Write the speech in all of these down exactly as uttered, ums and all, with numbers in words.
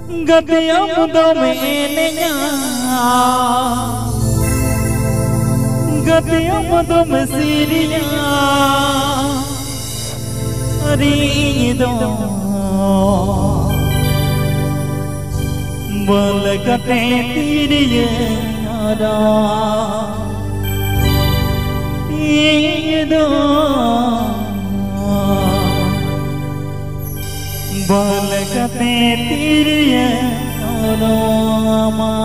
gatiam domenenya gatiam domesirinya rido balagate tiriye ada rido balagate tiriye ada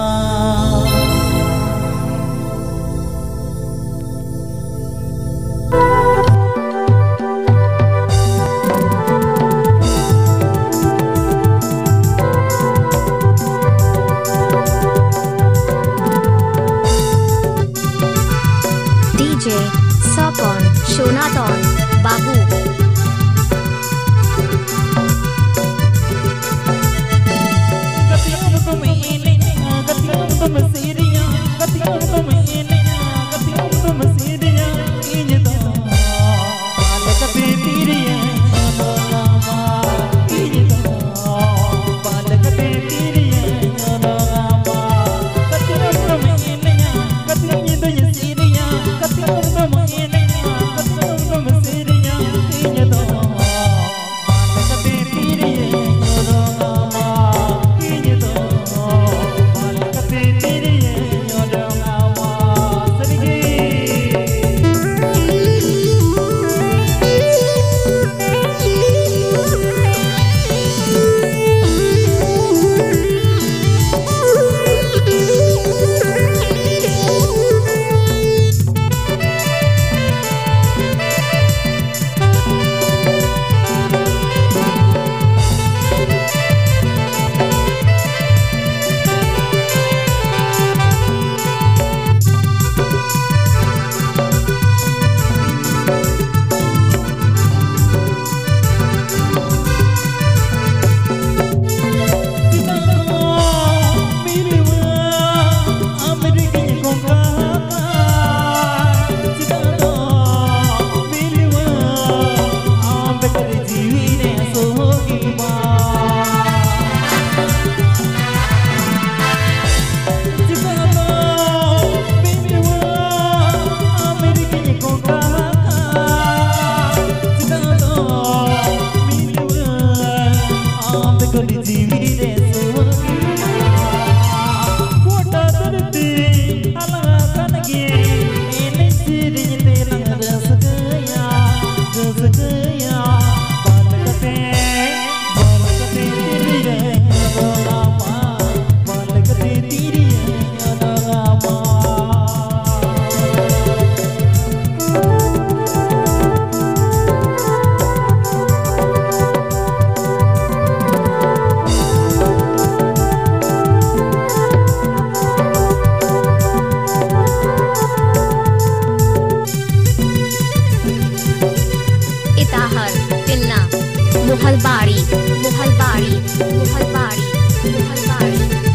D J Sapon Shonaton Babu gatiam domenenya gatiam domesirinya gatiam domenenya gatiam domesirinya inydo balagate tiriye adama inydo balagate tiriye adama gatiam domenenya gatiam domesirinya gatiam domenenya gatiam domesirinya inydo balagate tiriye adama inydo balagate tiriye adama sarige Itahar Tilna Muhalbari Muhalbari Muhalbari Muhalbari